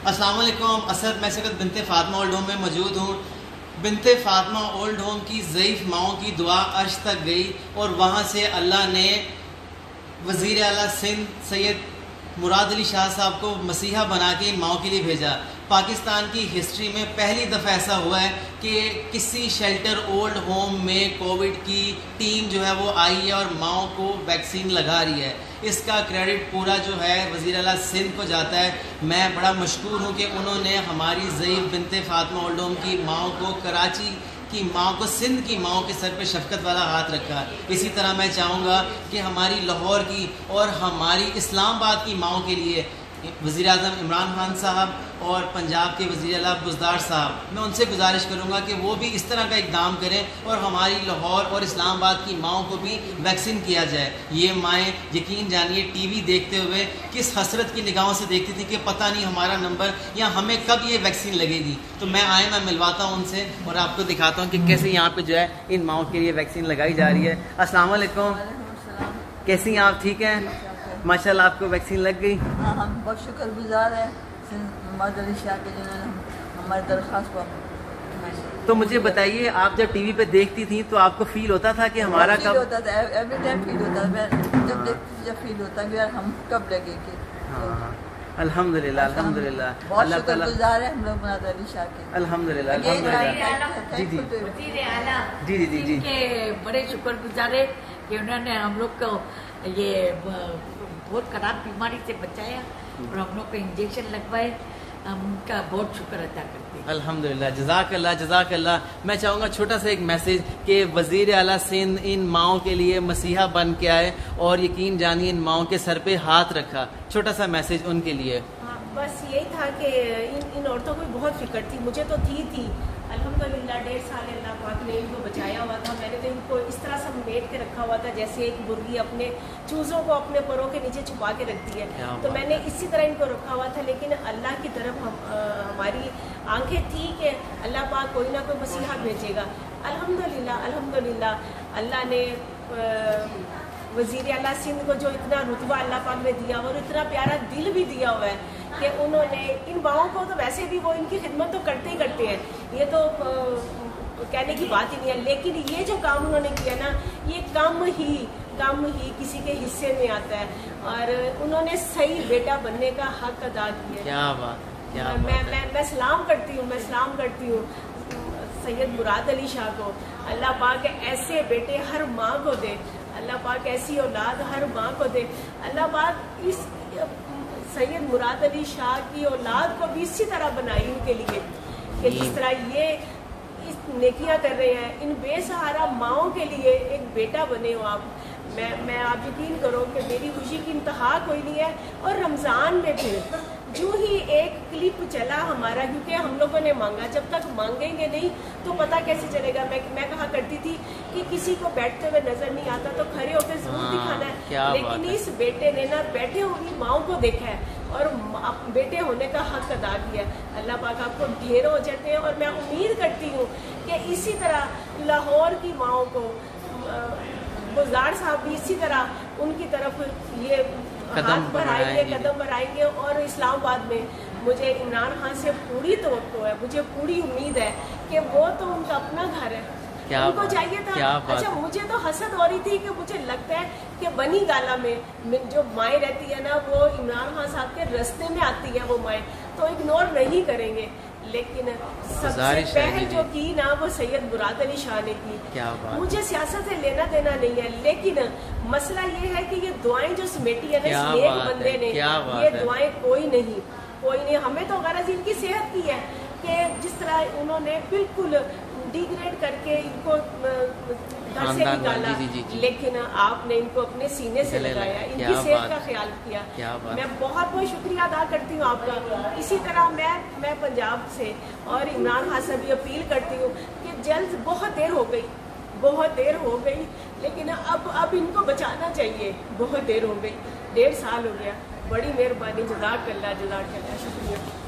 السلام علیکم. اسد میں سکت بنت فاطمہ اولڈ ہوم میں موجود ہوں. بنت فاطمہ اولڈ ہوم کی ضعیف ماؤں کی دعا عرش تک گئی اور وہاں سے اللہ نے وزیر اعلیٰ سندھ سید مراد علی شاہ صاحب کو مسیحا بنا کے ان ماؤں کے لیے بھیجا. پاکستان کی ہسٹری میں پہلی دفعہ ایسا ہوا ہے کہ کسی شیلٹر اولڈ ہوم میں کووڈ کی ٹیم جو ہے وہ آئی ہے اور ماؤں کو ویکسین لگا رہی ہے. اس کا کریڈٹ پورا جو ہے وزیر اعلیٰ سندھ کو جاتا ہے. میں بڑا مشکور ہوں کہ انہوں نے ہماری ضعیف بنت فاطمہ اولڈ ہوم کی ماؤں کو، کراچی کی ماؤں کو، سندھ کی ماؤں کے سر پہ شفقت والا ہاتھ رکھا. اسی طرح میں چاہوں گا کہ ہماری لاہور کی اور ہماری اسلام آباد کی ماؤں کے لیے وزیر اعظم عمران خان صاحب اور پنجاب کے وزیر اعلیٰ بزدار صاحب، میں ان سے گزارش کروں گا کہ وہ بھی اس طرح کا اقدام کریں اور ہماری لاہور اور اسلام آباد کی ماؤں کو بھی ویکسین کیا جائے. یہ مائیں یقین جانیے ٹی وی دیکھتے ہوئے کس حسرت کی نگاہوں سے دیکھتی تھی کہ پتہ نہیں ہمارا نمبر یا ہمیں کب یہ ویکسین لگے گی. تو میں ملواتا ہوں ان سے اور آپ کو دکھاتا ہوں کہ کیسے یہاں پہ جو ہے ان ماؤں کے لیے ویکسین لگائی جا رہی ہے. السلام علیکم. کیسی ہیں آپ؟ ٹھیک ہیں ماشاء اللہ. آپ کو ویکسین لگ گئی؟ ہاں، ہم بہت شکر گزار ہیں مراد علی شاہ کے جنہوں نے ہماری درخواست کو. تو مجھے بتائیے، آپ جب ٹی وی پہ دیکھتی تھیں تو آپ کو فیل ہوتا تھا کہ ہمارا کب ہوتا تھا؟ ایوری ٹائم فیل ہوتا تھا. جب دیکھتی جب فیل ہوتا ہے کہ یار ہم کب لگے گے. ہاں الحمدللہ الحمدللہ. بہت اللہ شکر تعالیٰ گزار ہیں ہم لوگ مراد علی شاہ کے. الحمدللہ الحمدللہ. جی جی وزیر اعلیٰ جی جی جی کے بڑے شکر گزار ہے کہ انہوں نے ہم لوگ کو یہ بہت خراب بیماری سے بچایا اور ہم لوگ کو انجیکشن لگوائے. ہم ان کا بہت شکر ادا کرتے ہیں. الحمدللہ. جزاک اللہ جزاک اللہ. میں چاہوں گا چھوٹا سا ایک میسیج کہ وزیر اعلیٰ سندھ ان ماؤں کے لیے مسیحا بن کے آئے اور یقین جانیے ان ماؤں کے سر پہ ہاتھ رکھا. چھوٹا سا میسیج ان کے لیے. بس یہی تھا کہ ان عورتوں کو بہت فکر تھی. مجھے تو تھی الحمدللہ. 1.5 سال اللہ پاک نے ان کو بچایا ہوا تھا. میں نے تو ان کو اس طرح سمیٹ کے رکھا ہوا تھا جیسے ایک مرغی اپنے چوزوں کو اپنے پروں کے نیچے چھپا کے رکھتی ہے. تو میں نے اسی طرح ان کو رکھا ہوا تھا. لیکن اللہ کی طرف ہماری آنکھیں تھی کہ اللہ پاک کوئی نہ کوئی مسیحا بھیجے گا. الحمدللہ الحمدللہ. اللہ نے وزیر اعلیٰ سندھ کو جو اتنا رتبہ اللہ پاک نے دیا اور اتنا پیارا دل بھی دیا ہوا ہے کہ انہوں نے ان ماؤں کو، تو ویسے بھی وہ ان کی خدمت تو کرتے ہی کرتے ہیں، یہ تو کہنے کی بات ہی نہیں ہے. لیکن یہ جو کام انہوں نے کیا نا، یہ کم ہی کسی کے حصے میں آتا ہے. اور انہوں نے صحیح بیٹا بننے کا حق ادا کیا. کیا بات، کیا بات. میں سلام کرتی ہوں سید مراد علی شاہ کو. اللہ پاک ایسے بیٹے ہر ماں کو دے. اللہ پاک ایسی اولاد ہر ماں کو دے. اللہ پاک اس سید مراد علی شاہ کی اولاد کو بھی اسی طرح بنائی ان کے لیے کہ جس طرح یہ اس نیکیاں کر رہے ہیں. ان بے سہارا ماؤں کے لیے ایک بیٹا بنے ہو آپ. میں آپ یقین کرو کہ میری خوشی کی انتہا کوئی نہیں ہے. اور رمضان میں پھر جو ہی ایک کلپ چلا ہمارا، کیونکہ ہم لوگوں نے مانگا، جب تک مانگیں گے نہیں تو پتہ کیسے چلے گا. میں کہا کرتی تھی کہ کسی کو بیٹھتے ہوئے نظر نہیں آتا تو کھڑے ہو کے ضرور دکھانا ہے. لیکن اس بیٹے نے نا بیٹھے ہوئی ماؤں کو دیکھا ہے اور بیٹے ہونے کا حق ادا کیا. اللہ پاک آپ کو ڈھیر ہو جاتے ہیں. اور میں امید کرتی ہوں کہ اسی طرح لاہور کی ماؤں کو بزدار صاحب بھی اسی طرح ان کی طرف یہ قدم بڑھائیں گے. اور اسلام آباد میں مجھے عمران خان سے پوری توقع ہے، مجھے پوری امید ہے کہ وہ تو ان کا اپنا گھر ہے. ان کو چاہیے تھا. اچھا مجھے تو حسد ہو رہی تھی کہ مجھے لگتا ہے کہ بنی گالا میں جو مائیں رہتی ہے نا، وہ عمران خان صاحب کے رستے میں آتی ہے وہ مائیں، تو اگنور نہیں کریں گے. لیکن سب سے پہل جو کی نا وہ سید مراد علی شاہ نے کی. مجھے سیاست سے لینا دینا نہیں ہے، لیکن مسئلہ یہ ہے کہ یہ دعائیں جو سمیٹی ہے نا اس نیک بندے نے، یہ دعائیں کوئی نہیں. ہمیں تو غرض ان کی صحت کی ہے کہ جس طرح انہوں نے بالکل ڈیگریڈ کر کے ان کو گھر سے نکالا، لیکن آپ نے ان کو اپنے سینے سے لگایا، ان کی صحت کا خیال کیا. میں بہت بہت شکریہ ادا کرتی ہوں آپ کا. اسی طرح میں پنجاب سے اور عمران خان سے بھی اپیل کرتی ہوں کہ جلد، بہت دیر ہو گئی لیکن اب ان کو بچانا چاہیے. بہت دیر ہو گئی، 1.5 سال ہو گیا. بڑی مہربانی. جزاک اللہ. شکریہ.